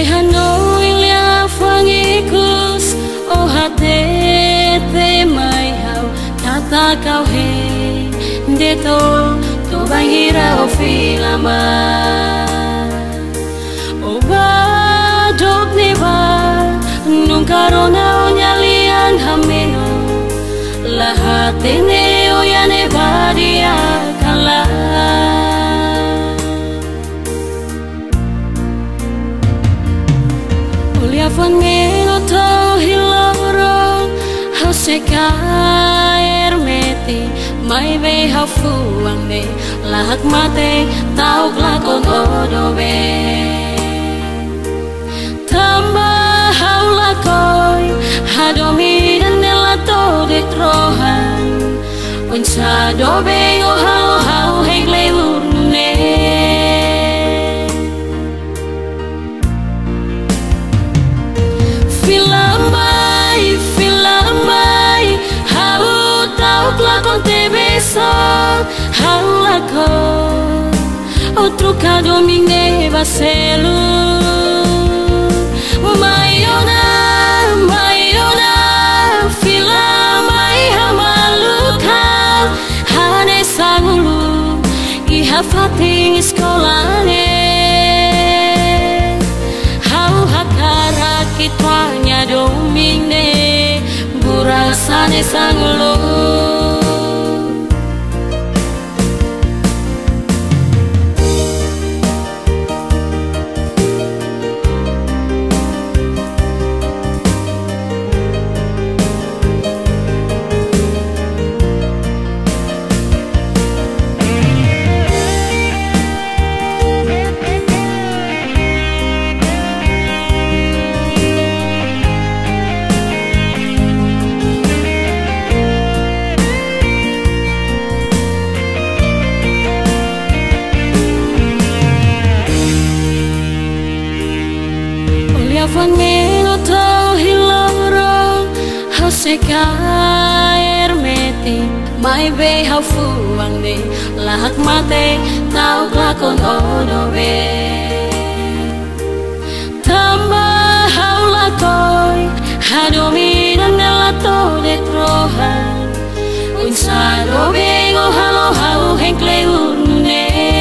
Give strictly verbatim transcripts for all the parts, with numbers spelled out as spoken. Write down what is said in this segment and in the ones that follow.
Lehano ilya fangikus oh hate te mai hau kata kau he deto to bangira o filama o ba dok neba nunca rona o nyalian hameno la hate ne o ya neba dia kala Olia fangelo to hiloro hauseka ermeti mai be hafuang de lahak mate tau glakon odobe tamba haulakoi hadomi dan nelato de trohan unsa dobe o hau hau hegle urne filamai filamai hau tau glakon te beso hau lako outro cadomine vacelo Maiona, Maiona, filamai hamaluka hane sangulu iha fating skolane hau hakara kitwanya domine burasane sangulu Fanmelo to hiloro hauseka ermeti mai be haufuang de lahak mate tau glakon odobe tamba haulakoi hadomi dan nelato de trohan unsa dobe go halo hau henkle urne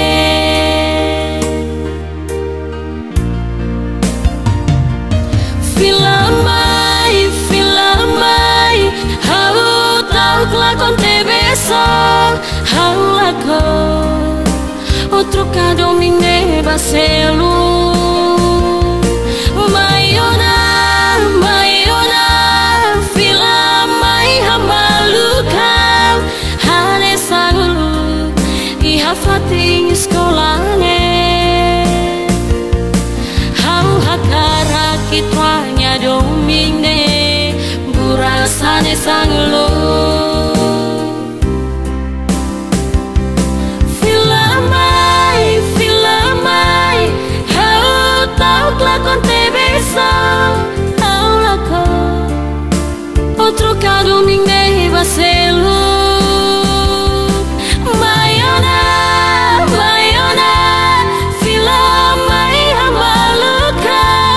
Filamai, filamai, hau tau glakon te beso, hau lako, outro cadomine vacelo. Maiona, maiona, filamai hamaluka, hane sangulu, iha fating skolane. Kitwanya domine burasane sanglo Filamai, filamai hau tau glakon te beso hau lako outro cadomine vacelo Maiona, maiona filamai hamaluka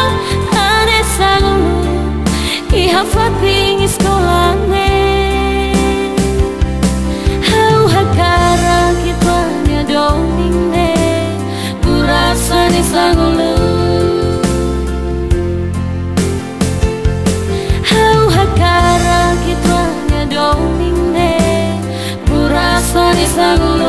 iha fating skolane hau hakara kitwanya domine burasane sangulu hau hakara kitwanya domine burasane sangulu